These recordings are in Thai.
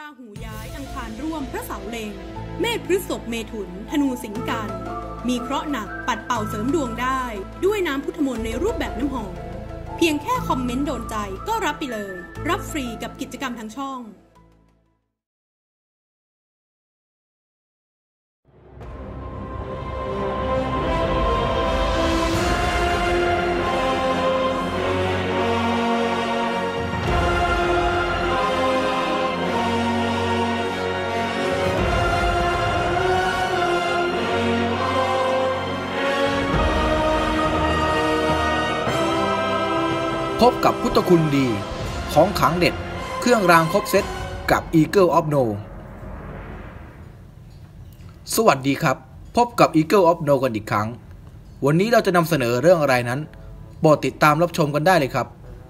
หูย้ายอังคารร่วมพระเสาเล็งเมษพฤษภเมถุนธนูสิงห์กันมีเคราะห์หนักปัดเป่าเสริมดวงได้ด้วยน้ำพุทธมนต์ในรูปแบบน้ำหอมเพียงแค่คอมเมนต์โดนใจก็รับไปเลยรับฟรีกับกิจกรรมทางช่องพบกับพุทธคุณดีของขลังเด็ดเครื่องรางครบเซตกับ Eagle of No สวัสดีครับพบกับ Eagle of No กันอีกครั้งวันนี้เราจะนำเสนอเรื่องอะไรนั้นโปรดติดตามรับชมกันได้เลยครับ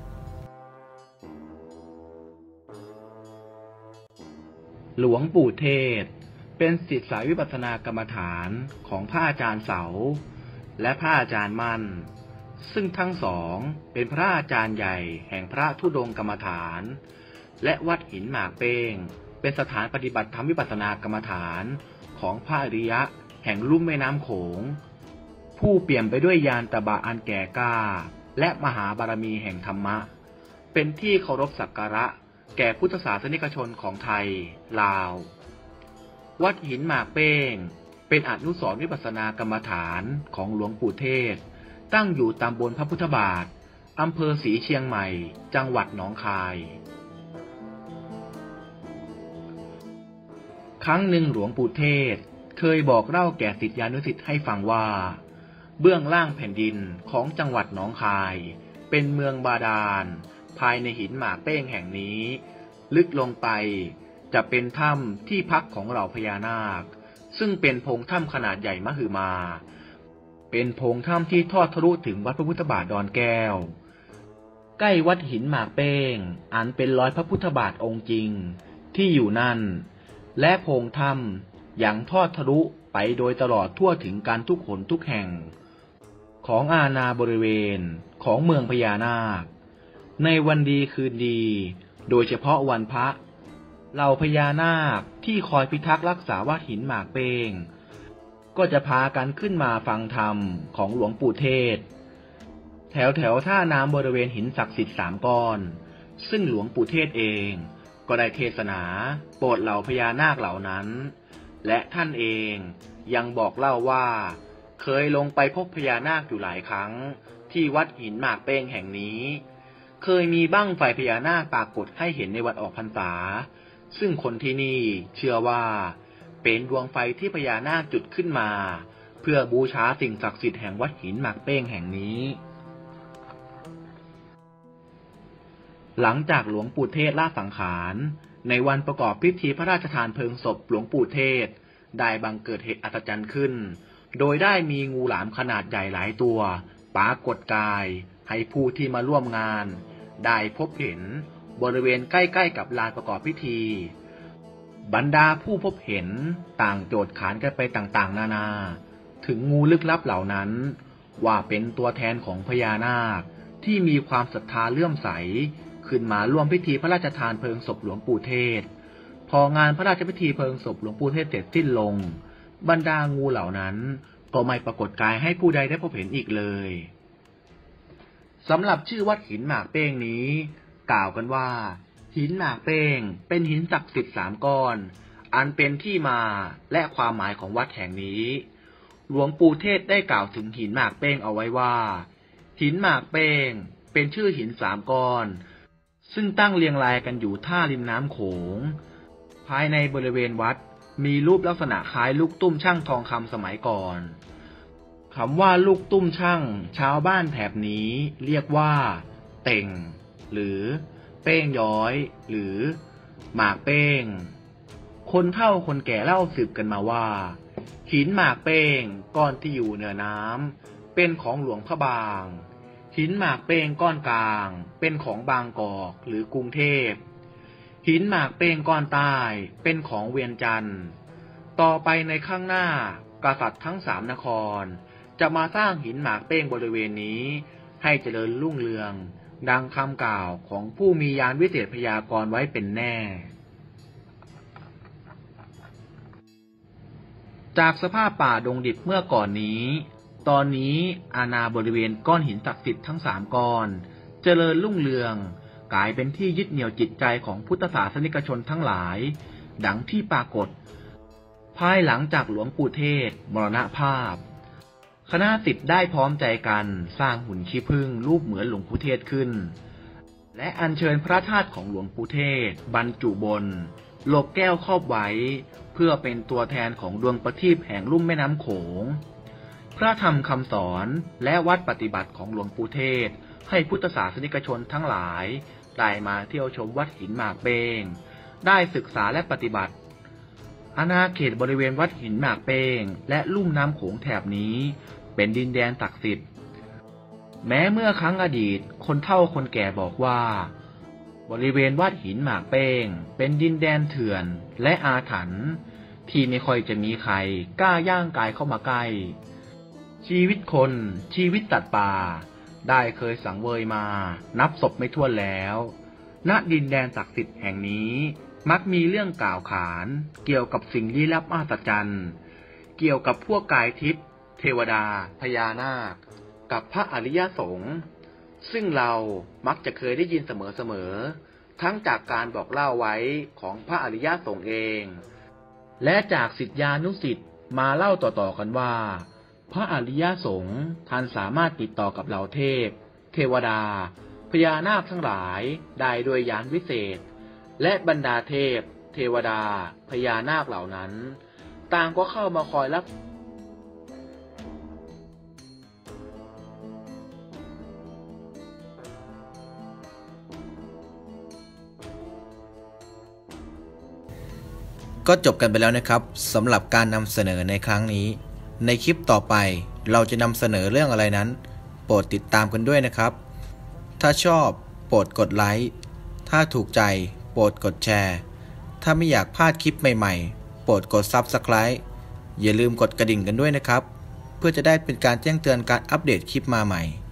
หลวงปู่เทศเป็นศิษย์สายวิปัสสนากรรมฐานของพระอาจารย์เสาและพระอาจารย์มั่นซึ่งทั้งสองเป็นพระอาจารย์ใหญ่แห่งพระธุดงค์กรรมฐานและวัดหินหมากเป้งเป็นสถานปฏิบัติธรรมวิปัสสนากรรมฐานของพระอริยะแห่งลุ่มแม่น้ำโขงผู้เปี่ยมไปด้วยญาณตบะอันแก่กล้าและมหาบารมีแห่งธรรมะเป็นที่เคารพสักการะแก่พุทธศาสนิกชนของไทยลาววัดหินหมากเป้งเป็นอนุสรณ์วิปัสสนากรรมฐานของหลวงปู่เทศตั้งอยู่ตำบลพระพุทธบาทอำเภอศรีเชียงใหม่จังหวัดหนองคายครั้งหนึ่งหลวงปู่เทศเคยบอกเล่าแก่ศิษยานุศิษย์ให้ฟังว่าเบื้องล่างแผ่นดินของจังหวัดหนองคายเป็นเมืองบาดาลภายในหินหมากเป้งแห่งนี้ลึกลงไปจะเป็นถ้ำที่พักของเหล่าพญานาคซึ่งเป็นโพรงถ้ำขนาดใหญ่มหึมาเป็นโพรงถ้ำที่ทอดทะลุถึงวัดพระพุทธบาทดอนแก้วใกล้วัดหินหมากเป้งอันเป็นรอยพระพุทธบาทองค์จริงที่อยู่นั่นและโพรงถ้ำยังทอดทะลุไปโดยตลอดทั่วถึงการทุกหนทุกแห่งของอาณาบริเวณของเมืองพญานาคในวันดีคืนดีโดยเฉพาะวันพระเหล่าพญานาคที่คอยพิทักษ์รักษาวัดหินหมากเป้งก็จะพากันขึ้นมาฟังธรรมของหลวงปู่เทศแถวท่าน้ำบริเวณหินศักดิ์สิทธิ์3ก้อนซึ่งหลวงปู่เทศเองก็ได้เทศนาโปรดเหล่าพญานาคเหล่านั้นและท่านเองยังบอกเล่าว่าเคยลงไปพบพญานาคอยู่หลายครั้งที่วัดหินหมากเป้งแห่งนี้เคยมีบั้งไฟพญานาคปรากฏให้เห็นในวันออกพรรษาซึ่งคนที่นี่เชื่อว่าเป็นดวงไฟที่พญานาคจุดขึ้นมาเพื่อบูชาสิ่งศักดิ์สิทธิ์แห่งวัดหินหมากเป้งแห่งนี้หลังจากหลวงปู่เทศละสังขารในวันประกอบพิธีพระราชทานเพลิงศพหลวงปู่เทศได้บังเกิดเหตุอัศจรรย์ขึ้นโดยได้มีงูหลามขนาดใหญ่หลายตัวปรากฏกายให้ผู้ที่มาร่วมงานได้พบเห็นบริเวณใกล้ๆกับลานประกอบพิธีบรรดาผู้พบเห็นต่างโจทย์ขานกันไปต่างๆนานาถึงงูลึกลับเหล่านั้นว่าเป็นตัวแทนของพญานาคที่มีความศรัทธาเลื่อมใสขึ้นมาร่วมพิธีพระราชทานเพลิงศพหลวงปู่เทศพองานพระราชพิธีเพลิงศพหลวงปู่เทศเสร็จสิ้นลงบรรดางูเหล่านั้นก็ไม่ปรากฏกายให้ผู้ใดได้พบเห็นอีกเลยสำหรับชื่อวัดหินหมากเป้งนี้กล่าวกันว่าหินหมากเป้งเป็นหินศักดิ์สิทธิ์3ก้อนอันเป็นที่มาและความหมายของวัดแห่งนี้หลวงปู่เทศได้กล่าวถึงหินหมากเป้งเอาไว้ว่าหินหมากเป้งเป็นชื่อหิน3ก้อนซึ่งตั้งเรียงรายกันอยู่ท่าริมน้ำโขงภายในบริเวณวัดมีรูปลักษณะคล้ายลูกตุ้มชั่งทองคำสมัยก่อนคำว่าลูกตุ้มชั่งชาวบ้านแถบนี้เรียกว่าเต่งหรือเป้งย้อยหรือหมากเป้งคนเฒ่าคนแก่เล่าสืบกันมาว่าหินหมากเป้งก้อนที่อยู่เหนือน้ำเป็นของหลวงพระบางหินหมากเป้งก้อนกลางเป็นของบางกอกหรือกรุงเทพหินหมากเป้งก้อนใต้เป็นของเวียงจันทร์ต่อไปในข้างหน้ากษัตริย์ทั้ง3นครจะมาสร้างหินหมากเป้งบริเวณนี้ให้เจริญรุ่งเรืองดังคำกล่าวของผู้มีญาณวิเศษพยากรณ์ไว้เป็นแน่จากสภาพป่าดงดิบเมื่อก่อนนี้ตอนนี้อาณาบริเวณก้อนหินศักดิ์สิทธิ์ทั้ง3ก้อนเจริญรุ่งเรืองกลายเป็นที่ยึดเหนี่ยวจิตใจของพุทธศาสนิกชนทั้งหลายดังที่ปรากฏภายหลังจากหลวงปู่เทศมรณภาพคณะศิษย์ได้พร้อมใจกันสร้างหุ่นขี้ผึ้งรูปเหมือนหลวงปู่เทศขึ้นและอัญเชิญพระธาตุของหลวงปู่เทศบรรจุบนโลกแก้วครอบไว้เพื่อเป็นตัวแทนของดวงประทีปแห่งลุ่มแม่น้ำโขงพระธรรมคำสอนและวัดปฏิบัติของหลวงปู่เทศให้พุทธศาสนิกชนทั้งหลายได้มาเที่ยวชมวัดหินหมากเป้งได้ศึกษาและปฏิบัติอาณาเขตบริเวณวัดหินหมากเป้งและลุ่มน้ำโขงแถบนี้เป็นดินแดนศักดิ์สิทธิ์แม้เมื่อครั้งอดีตคนเฒ่าคนแก่บอกว่าบริเวณวัดหินหมากเป้งเป็นดินแดนเถื่อนและอาถรรพ์ที่ไม่ค่อยจะมีใครกล้าย่างกายเข้ามาใกล้ชีวิตคนชีวิตสัตว์ป่าได้เคยสังเวยมานับศพไม่ถ้วนแล้วณดินแดนศักดิ์สิทธิ์แห่งนี้มักมีเรื่องกล่าวขานเกี่ยวกับสิ่งลี้ลับมหัศจรรย์เกี่ยวกับพวกกายทิพย์เทวดาพญานาคกับพระอริยสงฆ์ซึ่งเรามักจะเคยได้ยินเสมอๆทั้งจากการบอกเล่าไว้ของพระอริยสงฆ์เองและจากศิษยานุศิษย์มาเล่าต่อๆกันว่าพระอริยสงฆ์ท่านสามารถติดต่อกับเหล่าเทพเทวดาพญานาคทั้งหลายได้โดยยานวิเศษและบรรดาเทพเทวดาพญานาคเหล่านั้นต่างก็เข้ามาคอยรับก็จบกันไปแล้วนะครับสำหรับการนำเสนอในครั้งนี้ในคลิปต่อไปเราจะนำเสนอเรื่องอะไรนั้นโปรดติดตามกันด้วยนะครับถ้าชอบโปรดกดไลค์ถ้าถูกใจโปรดกดแชร์ถ้าไม่อยากพลาดคลิปใหม่ๆโปรดกด Subscribe อย่าลืมกดกระดิ่งกันด้วยนะครับเพื่อจะได้เป็นการแจ้งเตือนการอัปเดตคลิปมาใหม่